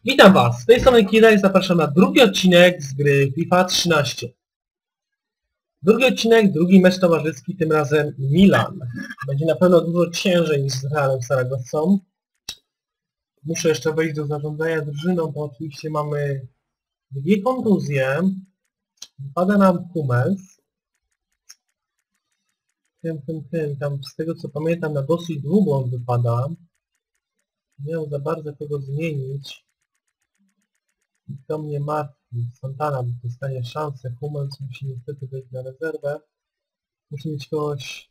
Witam Was, z tej strony Kira i zapraszam na drugi odcinek z gry FIFA 13. Drugi odcinek, drugi mecz towarzyski, tym razem Milan. Będzie na pewno dużo ciężej niż z Realem Saragossą. Muszę jeszcze wejść do zarządzania drużyną, bo oczywiście mamy dwie kontuzje. Wypada nam Hummels. Tam z tego co pamiętam na dosyć długo on wypada. Nie miał za bardzo kogo zmienić. I to mnie martwi. Santana dostanie szansę. Hummels musi niestety wejść na rezerwę. Musi mieć kogoś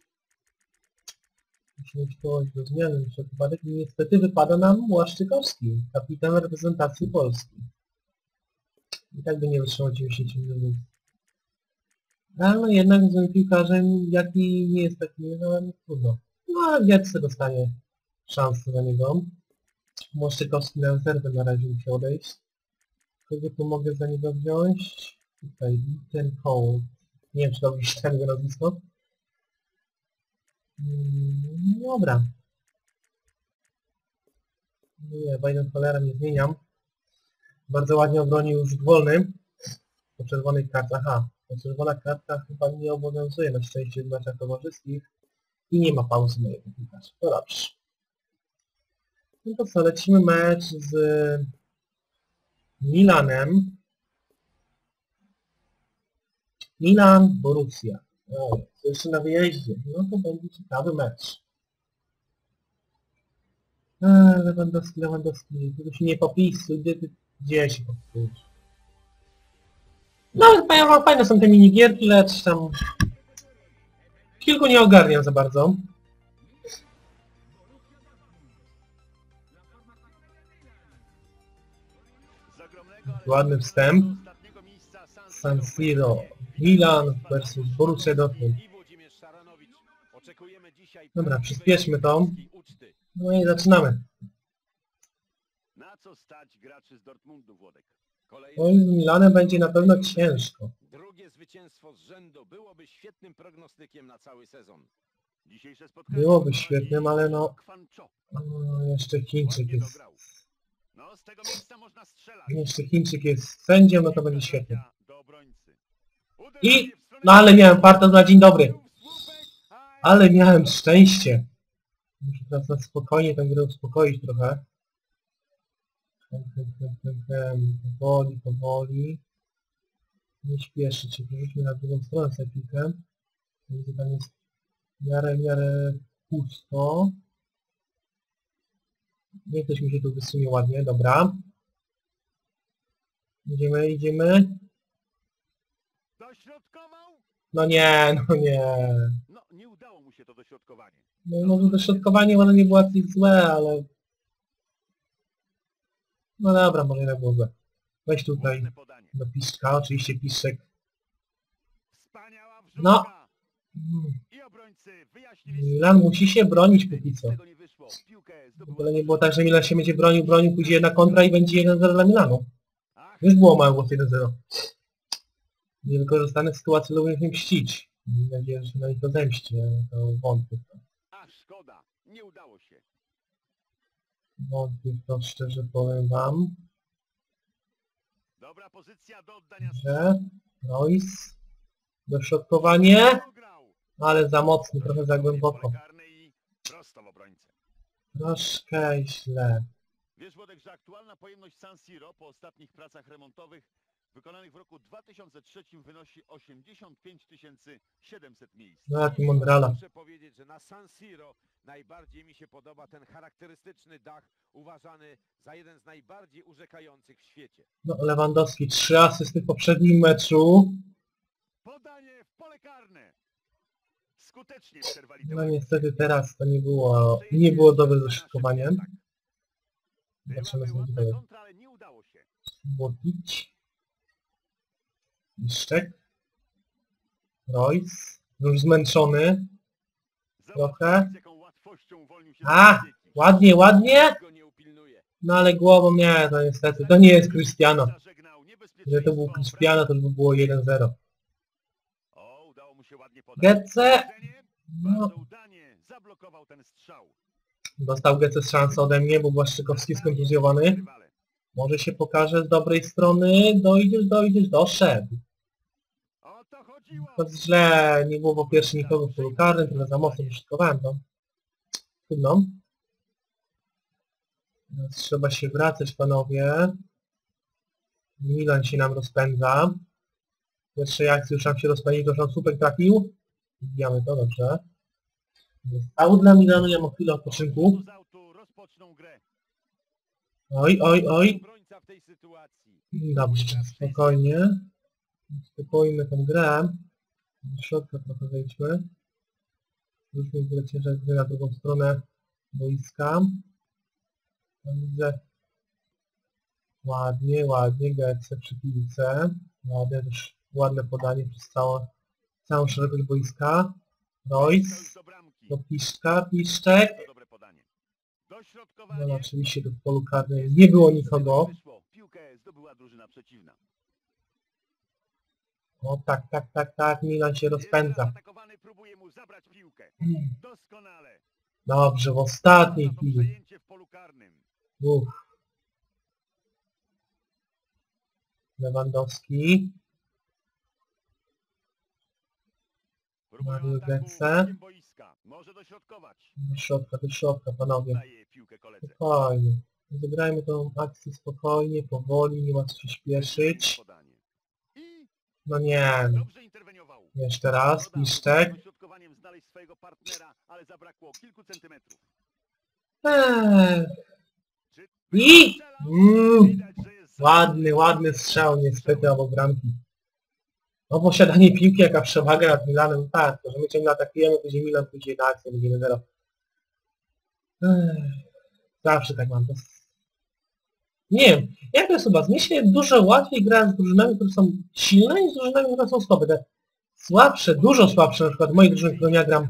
do zmiany. I niestety wypada nam Błaszczykowski, kapitan reprezentacji Polski. I tak by nie wytrzymał 90 minut. Ale jednak z piłkarzem, jaki nie jest taki, no trudno. No a Götze dostanie szansę na niego. Błaszczykowski na rezerwę na razie musi odejść. Kogo tu mogę za niego wziąć? Tutaj, ten Cole. Nie wiem, czy to już ten jego nazwisko. Dobra. Nie, Biden cholera nie zmieniam. Bardzo ładnie obronił już wolny. Po czerwonych kartach. Aha, po czerwonych kartach chyba nie obowiązuje na szczęście w meczach towarzyskich. I nie ma pauzy mojego piłkarza. To dobrze. No to co, lecimy mecz z Milanem. Milan, Borussia. O, to jeszcze na wyjeździe. No to będzie ciekawy mecz. Lewandowski. Tylko się nie popisuj. Gdzie się popisujesz? No, fajne są te minigierki, lecz tam kilku nie ogarniam za bardzo. Ładny wstęp. San Siro, Milan versus Borussia Dortmund. Dobra, przyspieszmy to. No i zaczynamy. Oj, z Milanem będzie na pewno ciężko. Drugie zwycięstwo z rzędu byłoby świetnym prognostykiem na cały sezon. Byłoby świetnym, ale no jeszcze Chińczyk jest. Jeszcze Chińczyk jest sędzią, no to będzie świetnie. I... no ale miałem farta na dzień dobry. Ale miałem szczęście. Muszę teraz na spokojnie tę grę uspokoić trochę. Powoli. Nie śpieszyć się, przerzućmy na drugą stronę sobie piłkę. Widzę, tam jest w miarę pusto. Niech ktoś mi się tu wysunie ładnie, dobra. Idziemy. No nie. No, nie udało mu się to dośrodkowanie. No może dośrodkowanie może nie było jakieś złe, ale... no dobra, może nie było złe. Weź tutaj do Piszczka, oczywiście Piszczek. No. Milan musi się bronić póki co. W ogóle nie było tak, że Milan się będzie bronił, pójdzie jedna kontra i będzie 1-0 dla Milanu. Już było mało głos 1-0. Niewykorzystane sytuacje lubią się mścić. Mam nadzieję, że na nich to zemści, to wątpię w to. A szkoda, nie udało się. Wątpię w to, szczerze powiem wam. Dobra pozycja do oddania. Royce. Dośrodkowanie. Ale za mocny, trochę za głęboko. Troszkę źle. Wiesz, Włodek, że aktualna pojemność San Siro po ostatnich pracach remontowych wykonanych w roku 2003 wynosi 85 700 miejsc. No jaki Mondrala. Muszę powiedzieć, że na San Siro najbardziej mi się podoba ten charakterystyczny dach, uważany za jeden z najbardziej urzekających w świecie. No Lewandowski 3 asysty w poprzednim meczu. Podanie w pole karne. Skutecznie przerwali tę No niestety teraz to nie było dobre dośrodkowanie. Zobaczymy sobie dalej. Błotić. Piszczek. Royce. Już zmęczony. Trochę. A! Ładnie! No ale głową nie, to niestety. To nie jest Cristiano. Gdyby to był Cristiano, to by było 1-0. Götze. No. Dostał Götze szansę ode mnie, bo Błaszczykowski skontuzjowany. Może się pokaże z dobrej strony. Dojdziesz, doszedł. O to chodziło! To źle, nie było po pierwsze nikogo w polu karnym, trochę za mocno wyszykowałem to. Trudno. Teraz trzeba się wracać, panowie. Milan się nam rozpędza. W pierwszej akcji już nam się rozpędził, to już nam słupek trafił. Wbijamy to, dobrze. Jest aut dla Milanu, ja mam chwilę odpoczynku. Z autu rozpoczną grę. Oj. Obrońca w tej sytuacji. Dobrze, spokojnie. Uspokójmy tę grę. Do środka trochę wejdźmy. Już mi wylecie gry na drugą stronę boiska. Tam widzę. Ładnie, Gece przy piłce. Ładnie, też ładne podanie przez całą szerokość boiska. Royce. Do Piszczek. To dobre podanie. No Dośrodkowanie. oczywiście tu w polu karnym nie było nikogo. Wyszło. Piłkę zdobyła drużyna przeciwna. O tak, Milan się rozpędza. Atakowany próbuje mu zabrać piłkę. Doskonale. Dobrze, w ostatniej To chwili. przejęcie w polu karnym. Lewandowski. Próbują Mario ataku Götze. bokiem boiska. Może dośrodkować. Do środka, panowie. Daje piłkę koledze. Spokojnie. Zagrajmy tą akcję spokojnie, powoli, nie ma co się śpieszyć. Podanie. I No nie, dobrze interweniował. jeszcze raz, Szkoda, Piszczek. dośrodkowaniem znaleźć swojego partnera, ale zabrakło kilku centymetrów. Czy I widać, że jest ładny strzał, niestety obok bramki. No posiadanie piłki, jaka przewaga nad Milanem, tak, to że my ciągle atakujemy, później Milan pójdzie na akcję, będzie 0. Zawsze tak mam. Nie wiem, jak to jest u was? Mnie się dużo łatwiej gra z drużynami, które są silne i z drużynami, które są słabe. Te słabsze, dużo słabsze, na przykład moje drużyny, którą ja gram,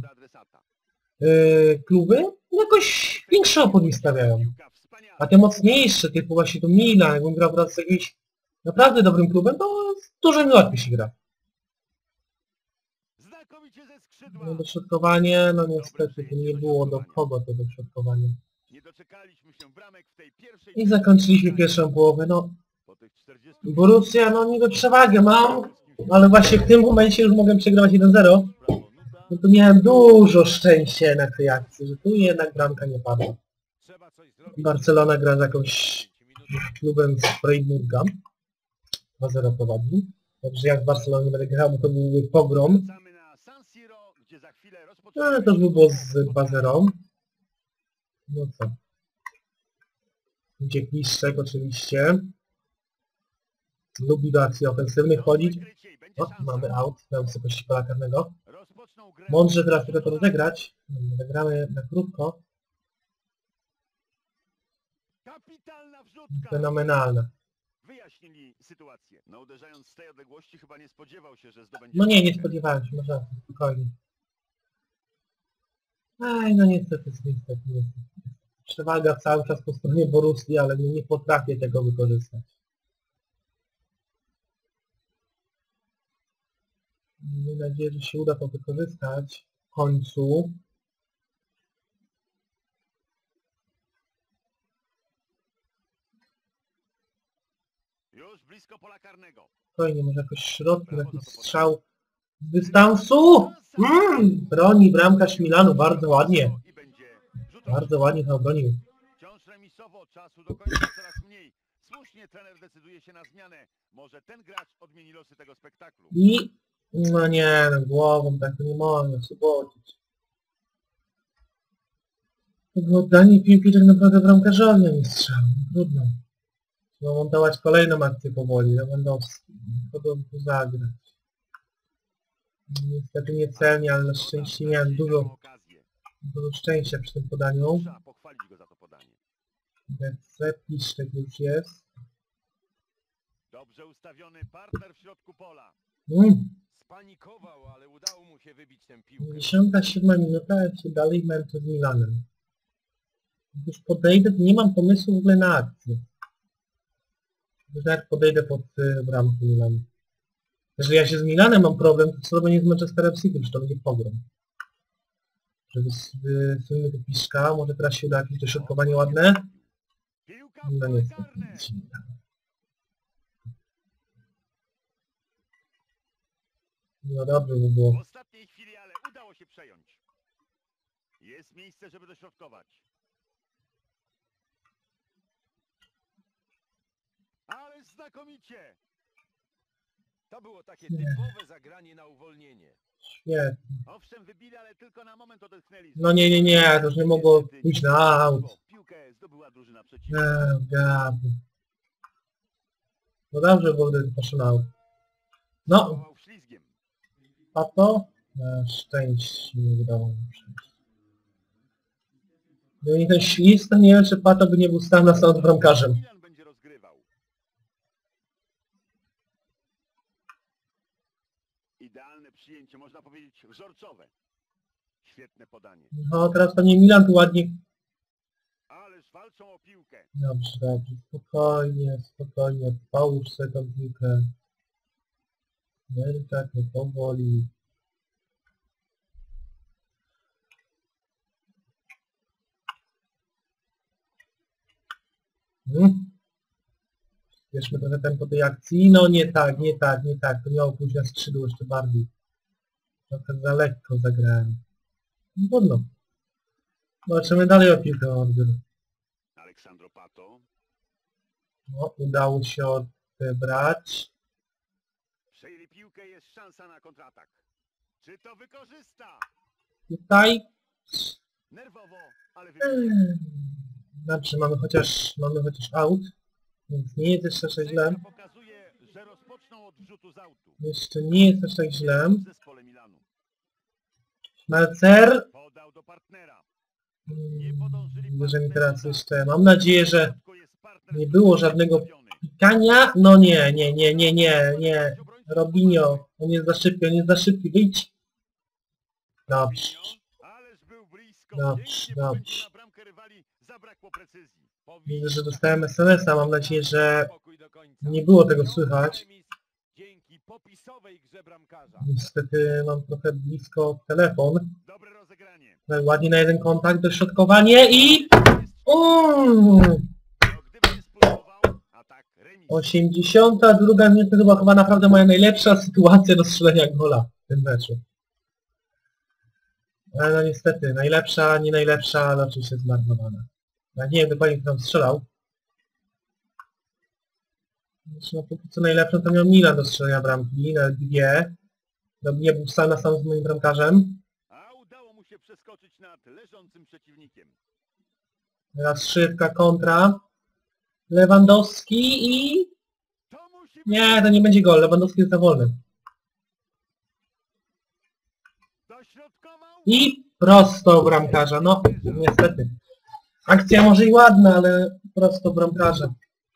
kluby, jakoś większy opór mi stawiają. A te mocniejsze, typu właśnie tu Milan, jakbym grał wraz z jakimś naprawdę dobrym klubem, to dużo mi łatwiej się gra. Znakomicie ze skrzydła. No dośrodkowanie, no niestety tu nie było do kogo to dośrodkowanie. Nie doczekaliśmy się bramek w tej pierwszej. I zakończyliśmy pierwszą połowę, no Po tych 40 Borussia, no niby przewagę mam, ale właśnie w tym momencie już mogłem przegrywać 1-0. No to miałem dużo szczęścia na tej akcji, że tu jednak bramka nie padła. trzeba coś zrobić. Barcelona gra z jakimś klubem z Freiburga. 2-0 prowadzi. Także jak w Barcelonie będę grał, to byłby pogrom. Wracamy na San Siro, gdzie za chwilę No rozpoczynamy. ale to już by było z 2-0. No co? Gdzie Piszczek oczywiście. Lubi do akcji ofensywnych chodzić. O, mamy out na wysokości pola karnego. Rozpoczną grę. Mądrze teraz tylko to rozegrać. Zagramy na krótko. Kapitalna wrzutka. Fenomenalna. Wyjaśnili sytuację. No uderzając z tej odległości chyba nie spodziewał się, że zdobędzie. No nie piłkę. spodziewałem się, może spokojnie. Aj, no niestety. Przewaga cały czas po stronie Borussii, ale nie potrafię tego wykorzystać. Mam nadzieję, że się uda to wykorzystać w końcu. Już blisko pola karnego. Spokojnie, może jakoś środkiem, jakiś strzał z dystansu. Broni bramkarz Milanu, bardzo ładnie. I będzie rzut Bardzo ładnie to obronił. Wciąż remisowo, czasu do końca coraz mniej. Słusznie trener decyduje się na zmianę. Może ten gracz odmieni losy tego spektaklu. I... no nie, no głową tak to nie można subodzić. Tego oddanie piłki tak naprawdę bramkarzowi, a nie strzał. Trudno. Trzeba montować kolejną akcję powoli. Lewandowski. Kogo tu zagrać? Niestety niecelnie, ale na szczęście miałem dużo szczęścia przy tym podaniu. Trzeba pochwalić go za to podanie. Gece, Piszczek już jest. Dobrze ustawiony partner w środku pola. Spanikował, ale udało mu się wybić tę piłkę. 57 minuta, jak się dalej męczę z Milanem. Jak już podejdę, to nie mam pomysłu w ogóle na akcję. Że jak podejdę pod bramkę Milanu. Jeżeli ja się z Milanem mam problem, to co robię z Manchesterem City, że to będzie pogrom. Żeby wysunąć do Piszka, może teraz się uda jakieś dośrodkowanie ładne. Piłka w No pole niestety karne. nic się nie dało. No dobrze by W było. ostatniej chwili, ale udało się przejąć. Jest miejsce, żeby dośrodkować. Ale znakomicie! To było takie typowe zagranie na uwolnienie. Świetnie. Owszem, wybili, ale tylko na moment odetchnęli. No nie, to już nie mogło pójść na aut. Piłkę zdobyła drużyna przeciwna. Gabi. No dobrze było, gdyby poszło na aut. No, Zawołał ślizgiem. a to? Szczęście nie udało mi przejść. Gdyby nie ten ślizg, to nie wiem, czy Pato by nie był stał na sam z bramkarzem. Milan będzie rozgrywał. Idealne przyjęcie, można powiedzieć wzorcowe. Świetne podanie. No teraz to nie Milan tu ładnie. Ależ walczą o piłkę. Dobrze. Spokojnie. Połóż sobie tą piłkę. Delikatnie, powoli. Bierzmy trochę tempo tej akcji. No nie tak. To miało pójść na skrzydło jeszcze bardziej. Trochę za lekko zagrałem. No trudno. Zobaczymy dalej o piłkę odbiór. Aleksandro Pato. No, udało się odebrać. Przejęli piłkę, jest szansa na kontratak. Czy to wykorzysta? Tutaj. Nerwowo, ale wybije. Dobrze, mamy chociaż out. Więc nie jest jeszcze tak źle. Sędzia pokazuje, że rozpoczną od rzutu z autu. Jeszcze nie jest aż tak źle. W zespole Milanu. Schmelzer. Podał do partnera. Nie podążyli Bierze mi partnerzy teraz za- jeszcze. Mam nadzieję, że W środku jest partner, nie który było jest żadnego ustawiony. pikania. No nie. Robinho. On jest za szybki. Wyjdź. Dobrze. Ależ był blisko. Dobrze, Pięknie dobrze. wpędził na bramkę rywali. Zabrakło precyzji. Widzę, że dostałem SMS-a. Mam nadzieję, że Spokój do końca. nie było tego słychać. Remis dzięki popisowej grze bramkarza. Niestety mam trochę blisko telefon. Dobre rozegranie. Ładnie na jeden kontakt, dośrodkowanie i... No, gdyby nie spróbował, a tak remis. 82 minuta to była chyba naprawdę moja najlepsza sytuacja do strzelenia gola w tym meczu. Ale no niestety, najlepsza, nie najlepsza, ale oczywiście zmarnowana. Ja nie wiem dokładnie, kto tam strzelał. Znaczy, no póki co najlepszą to miał Milan do strzelenia bramki, nawet dwie. Nie był sam na sam z moim bramkarzem. A udało mu się przeskoczyć nad leżącym przeciwnikiem. Teraz szybka kontra. Lewandowski i... To musi być Nie, to nie będzie gol, Lewandowski jest za wolny. dośrodkował. I prosto bramkarza. No, niestety. Akcja może i ładna, ale prosto bramkarza.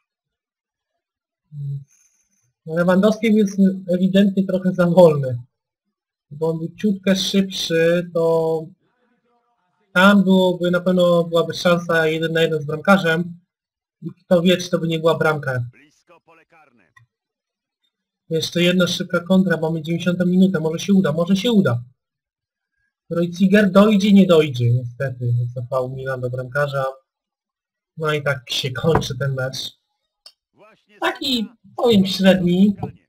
Lewandowski jest ewidentnie trochę za wolny. Bo on był ciutkę szybszy, to tam na pewno byłaby szansa 1 na 1 z bramkarzem. I kto wie, czy to by nie była bramka. Blisko pole karne. Jeszcze jedna szybka kontra, mamy 90 minutę. Może się uda. Kreuziger dojdzie, nie dojdzie. Niestety, cofał Milan do bramkarza. No i tak się kończy ten mecz. Właśnie Taki, sędzia powiem, średni. spotkanie.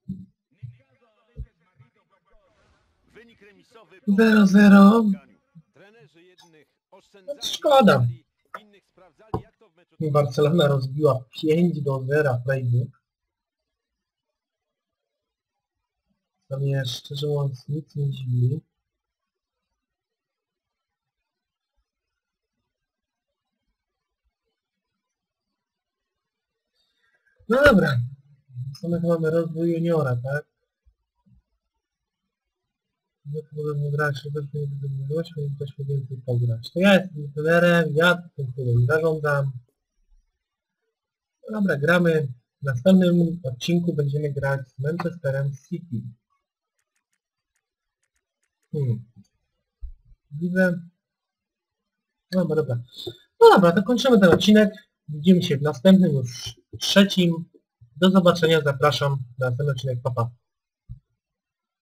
Wynik remisowy po 0-0. spotkaniu. Trenerzy jednych oszczędzali, Szkoda. innych sprawdzali, jak to w meczu. Barcelona rozbiła 5-0 Freiburg. To mnie szczerze mówiąc nic nie dziwi. No dobra. Co mamy rozwój juniora, tak? No to możemy grać, żebyśmy więcej pograć. To ja jestem trenerem, ja tym klubem zarządzam. Dobra, gramy. W następnym odcinku będziemy grać z Manchesterem City. Widzę. Dobra. No dobra, to kończymy ten odcinek. Widzimy się w następnym, już trzecim. Do zobaczenia, zapraszam na następny odcinek. Pa, pa.